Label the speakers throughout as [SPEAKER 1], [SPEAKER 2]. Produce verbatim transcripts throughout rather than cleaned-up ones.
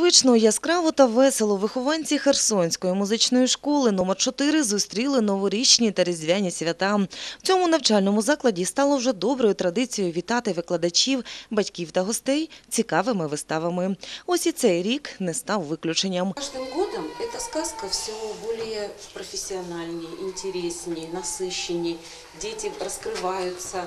[SPEAKER 1] Незвично, яскраво та весело вихованці Херсонської музичної школи номер чотири зустріли новорічні та різдвяні свята. В цьому навчальному закладі стало вже доброю традицією вітати викладачів, батьків та гостей цікавими виставами. Ось і цей рік не став виключенням.
[SPEAKER 2] Кожним годом ця сказка все більш професіональніше, інтересніше, насиченіше. Діти розкриваються.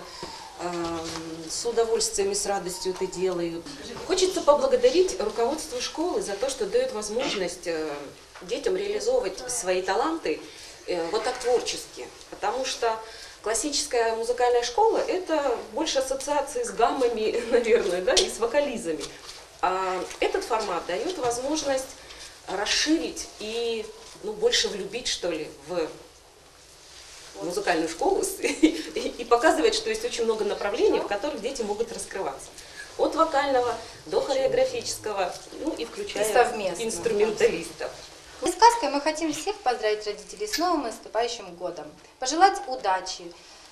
[SPEAKER 2] С удовольствием и с радостью это делают. Хочется поблагодарить руководство школы за то, что дает возможность детям реализовывать свои таланты вот так творчески. Потому что классическая музыкальная школа – это больше ассоциации с гаммами, наверное, да, и с вокализами. А этот формат дает возможность расширить и ну, больше влюбить, что ли, в музыкальную школу и показывает, что есть очень много направлений, в которых дети могут раскрываться. От вокального до хореографического, ну и включая и инструменталистов.
[SPEAKER 3] И сказкой мы хотим всех поздравить родителей с новым наступающим годом. Пожелать удачи,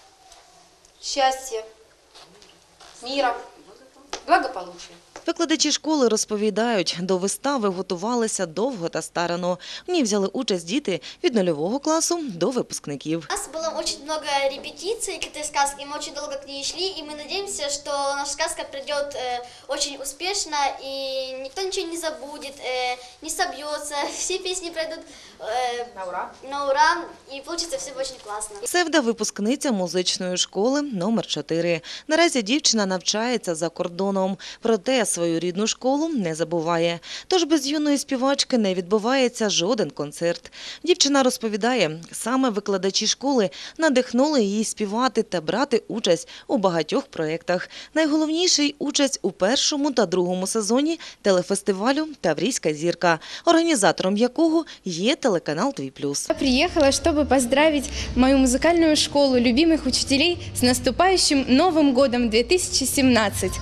[SPEAKER 3] счастья, мира, благополучия.
[SPEAKER 1] Викладачі школи розповідають, до вистави готувалися довго та старано. В ній взяли участь діти від нульового класу до випускників.
[SPEAKER 4] У нас было очень много репетиций к этой сказке, мы очень долго к ней шли, и мы надеемся, что наша сказка пройдет э, очень успешно, и никто ничего не забудет, э, не собьется, все песни пройдут э, на ура, на ура, и получится все очень классно.
[SPEAKER 1] Севда – випускниця музичної школи номер чотири. Наразі дівчина навчається за кордоном, проте свою рідну школу не забуває. Тож без юної співачки не відбувається жоден концерт. Дівчина розповідає, саме викладачі школи надихнули її співати та брати участь у багатьох проєктах. Найголовніший – участь у першому та другому сезоні телефестивалю «Таврійська зірка», організатором якого є телеканал «Твій плюс».
[SPEAKER 5] Я приехала, чтобы поздравить мою музыкальную школу, любимых учителей с наступающим Новым годом две тысячи семнадцать.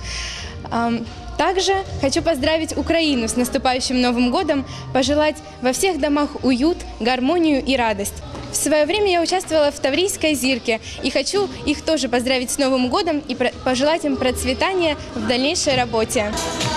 [SPEAKER 5] Также хочу поздравить Украину с наступающим Новым годом, пожелать во всех домах уют, гармонию и радость. В свое время я участвовала в «Таврийской зирке» и хочу их тоже поздравить с Новым годом и пожелать им процветания в дальнейшей работе.